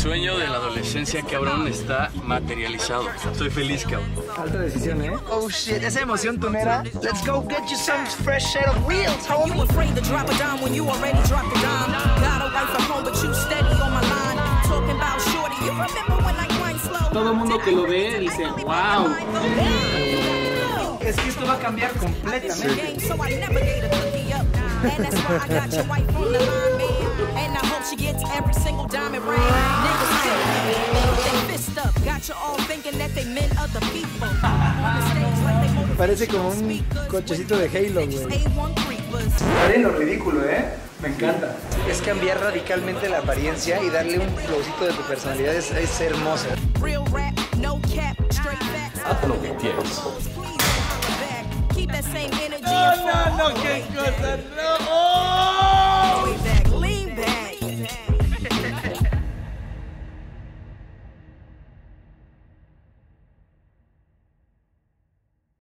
sueño de la adolescencia, cabrón, está materializado. Estoy feliz, cabrón. Alta decisión, ¿eh? Oh shit, esa emoción tunera. Let's go get you some fresh set of wheels, homie. You afraid to drop a dime when you already dropped a dime. Got a wife at home, but you steady on my line. Talking about shorty, you remember when I grind slow? Todo el mundo que lo ve dice, wow. Es que esto va a cambiar completamente. Parece como un cochecito de Halo, güey. Está bien lo ridículo, ¿eh? Me encanta. Es cambiar radicalmente la apariencia y darle un flowcito de tu personalidad. Es hermoso. Haz lo que quieras. No, qué cosa, no.